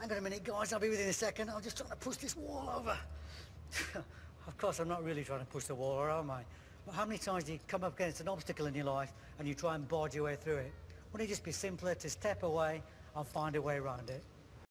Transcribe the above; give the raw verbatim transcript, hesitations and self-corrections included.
Hang on a minute, guys, I'll be within a second. I'm just trying to push this wall over. Of course, I'm not really trying to push the wall, or am I? But how many times do you come up against an obstacle in your life and you try and barge your way through it? Wouldn't it just be simpler to step away and find a way around it?